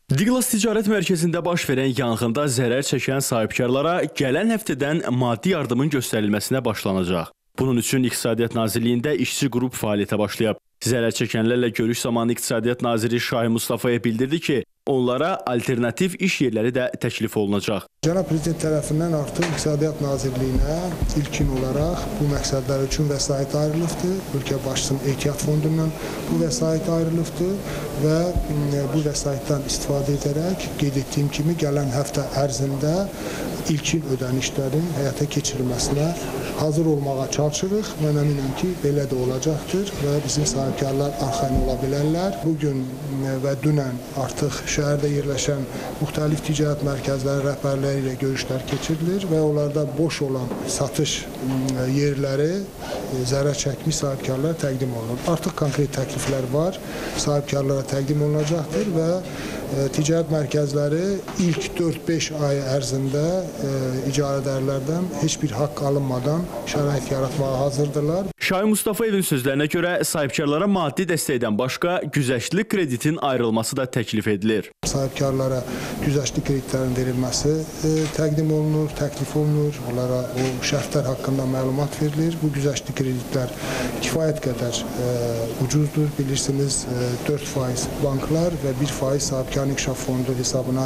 Diglas Ticarət Mərkəzində baş verən yanğında zərər çəkən sahibkarlara gələn həftədən maddi yardımın göstərilməsinə başlanacaq. Bunun üçün İqtisadiyyat Nazirliyində işçi qrup fəaliyyətə başlayıb. Zərər çəkənlərlə görüş zamanı İqtisadiyyat Naziri Şahin Mustafaya bildirdi ki, onlara alternativ iş yerləri də təklif olunacaq. Cənab Prezident tərəfindən artıq İqtisadiyyat Nazirliyinə ilkin olaraq bu məqsədlər üçün vəsait ayrılıbdır. Ölkə başçısının ehtiyat fondundan bu vəsait ayrılıbdır və bu vəsaitdən istifadə edərək qeyd etdiyim kimi gələn həftə ərzində ilkin ödənişlərin həyata keçirilməsinə hazır olmağa çalışırıq. Mən əminəm ki, belə də olacaqdır və bizim sahibkarlar arxayın ola bilərlər. Bugün və dünən artıq şəhərdə yerləşən müxtəlif ticarət mərkəzləri rəhbərləri ilə görüşlər keçirilir və onlarda boş olan satış yerləri zərər çəkmiş sahibkarlara təqdim olunur. Artıq konkret təkliflər var, sahibkarlara təqdim olunacaqdır və ticarət mərkəzləri ilk 4-5 ay ərzində icarədərlərdən heç bir haqq alınmadan şərait yaratmağa hazırdırlar. Şahin Mustafayevin sözlərinə görə sahibkarlara maddi dəstəkdən başqa güzəştli kreditin ayrılması da təklif edilir. Sahibkarlara güzəştli kreditlərin verilməsi təqdim olunur, təklif olunur. Onlara o şərtlər haqqında məlumat verilir. Bu güzəştli kreditlər kifayət qədər ucuzdur. Bilirsiniz 4% banklar və 1% sahibkarın inkişaf fondu hesabına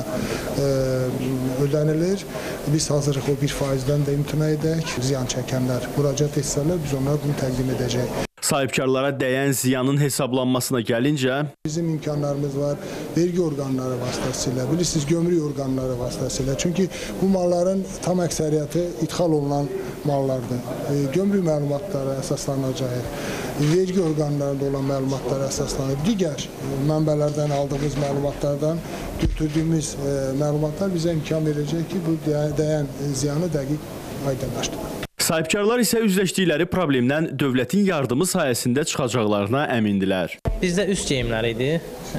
ödənilir. Biz hazırıq o 1%-dən də imtina edək. Ziyan çəkənlər müraciət etsələr, biz onlara bunu təqdim edəcəyik. Sahibkarlara dəyən ziyanın hesablanmasına gəlincə, bizim imkanlarımız var vergi orqanları vasitəsilə, bilirsiniz gömrük orqanları vasitəsilə. Çünki bu malların tam əksəriyyəti ithal olunan mallardır. Gömrük məlumatları əsaslanacaq, vergi orqanlarında olan məlumatlara əsaslanır. Digər mənbələrdən aldığımız məlumatlardan götürdüyümüz məlumatlar bizə imkan verəcək ki, bu dəyən ziyanı dəqiq aydınlaşdırır. Sahibkarlar isə üzləşdikləri problemdən dövlətin yardımı sayəsində çıxacaqlarına əmindilər. Bizdə üst geyimləri idi.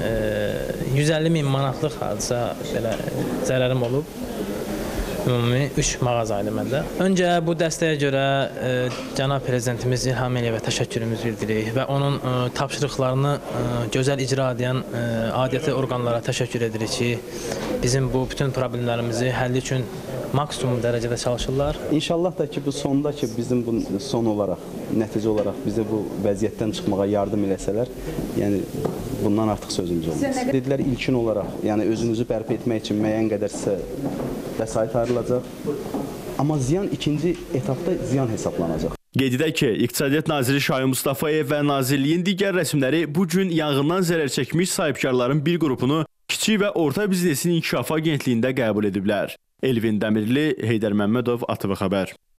150 min manatlıq hadisə belə zərərim olub. Ümumi 3 mağaza idi məndə. Öncə bu dəstəyə görə Cənab Prezidentimiz İlham Əliyevə təşəkkürümüzü bildiririk və onun tapşırıqlarını gözəl icra edən aidiyyatı orqanlara təşəkkür edirik ki, bizim bu bütün problemlərimizi həlli üçün maksimum dərəcədə çalışırlar. İnşallah da ki, bu sonda ki, bizim bu son olaraq, nəticə olaraq bizi bu vəziyyətdən çıxmağa yardım eləsələr, yəni bundan artıq sözümüz olmaz. Dedilər ilkin olaraq, yəni özünüzü bərpa etmək üçün müəyyən qədər sizə vəsait ayrılacaq, amma ziyan ikinci etapda ziyan hesablanacaq. Qeyd edək ki, İqtisadiyyat Naziri Şahin Mustafayev və Nazirliyin digər rəsmləri bu gün yanğından zərər çəkmiş sahibkarların bir qrupunu Kiçik və Orta Biznesin İnkişafı Agentliyində qəbul ediblər. Elvin Dəmirli, Heydər Məmmədov, ATV Xəbər.